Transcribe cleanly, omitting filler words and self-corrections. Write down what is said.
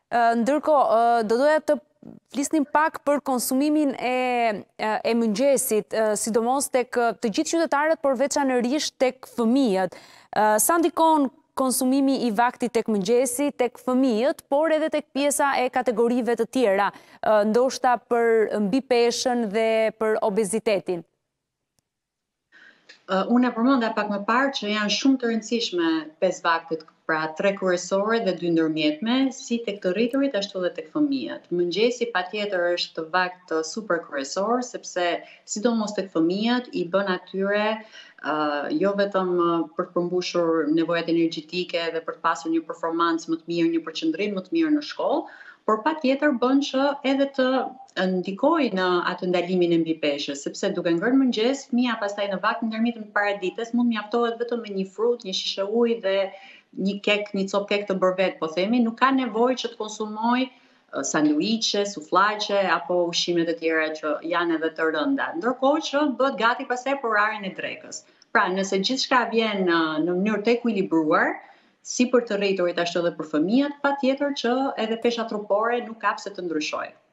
Ndërkohë, do doja të flisnim pak për konsumimin e mëngjesit, sidomos tek të gjithë qytetarët, por veçanërisht tek fëmijët. Sa ndikon konsumimi i vaktit tek mëngjesi, tek fëmijët, por edhe tek pjesa e kategorive të tjera, ndoshta për mbipeshën dhe për obezitetin? Unë e përmenda pak më parë që janë shumë të rëndësishme 5 vaktet, pra 3 kryesore dhe 2 ndërmjetme, si tek të rriturit ashtu edhe tek fëmijët. Mëngjesi patjetër është vakt super kryesor, sepse sidomos tek fëmijët i bën atyre jo vetëm për të përmbushur nevojat energjetike dhe për të pasur një performancë më të mirë, një përqendrim më të mirë në shkollë, por patjetër bën që edhe të ndikojë në atë ndalimin e mbipeshës, sepse duke ngrënë mëngjes, fëmia pastaj në vaktin ndërmjetëm të paradites mund mjaftohet vetëm me një frut, një shishe ujë dhe një copë kek të bërvet, po themi, nuk ka nevojë që të konsumojë sanduiqe, sufllaqe apo ushqimet e tjera që janë edhe të rënda. Ndërkohë që bëhet gati pastaj për oraren e drekës. Pra, nëse gjithçka vjen në mënyrë të ekuilibruar, si për të rriturit ashtu edhe për fëmijët, patjetër që edhe pesha trupore nuk ka pse të ndryshojë.